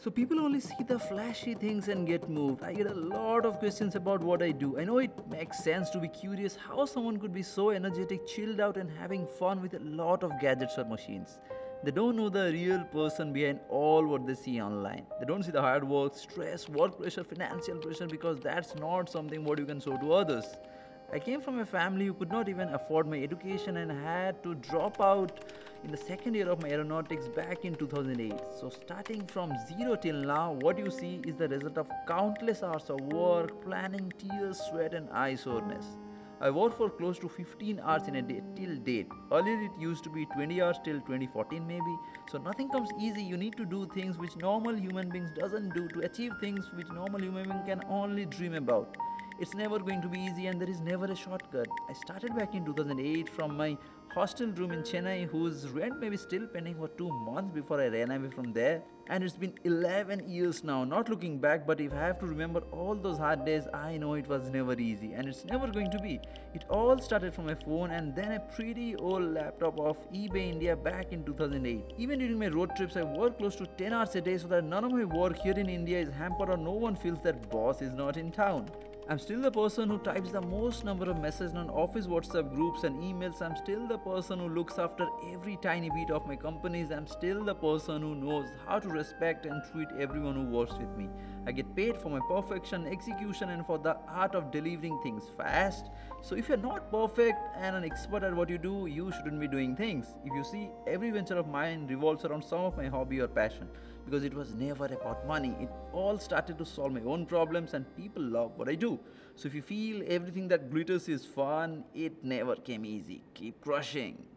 So people only see the flashy things and get moved. I get a lot of questions about what I do. I know it makes sense to be curious how someone could be so energetic, chilled out, and having fun with a lot of gadgets or machines. They don't know the real person behind all what they see online. They don't see the hard work, stress, work pressure, financial pressure, because that's not something what you can show to others. I came from a family who could not even afford my education and had to drop out in the second year of my aeronautics back in 2008. So, starting from zero till now, what you see is the result of countless hours of work, planning, tears, sweat, and eye soreness. I worked for close to 15 hours in a day till date. Earlier it used to be 20 hours till 2014 maybe. So nothing comes easy. You need to do things which normal human beings doesn't do to achieve things which normal human being can only dream about. It's never going to be easy and there is never a shortcut. I started back in 2008 from my hostel room in Chennai, whose rent may be still pending for 2 months before I ran away from there. And it's been 11 years now, not looking back, but if I have to remember all those hard days, I know it was never easy and it's never going to be. It all started from a phone and then a pretty old laptop of eBay India back in 2008. Even during my road trips, I work close to 10 hours a day so that none of my work here in India is hampered or no one feels that boss is not in town. I'm still the person who types the most number of messages on office WhatsApp groups and emails. I'm still the person who looks after every tiny bit of my companies. I'm still the person who knows how to respect and treat everyone who works with me. I get paid for my perfection, execution, and for the art of delivering things fast. So if you're not perfect and an expert at what you do, you shouldn't be doing things. If you see, every venture of mine revolves around some of my hobby or passion, because it was never about money. It all started to solve my own problems and people love what I do. So if you feel everything that glitters is fun, it never came easy. Keep crushing.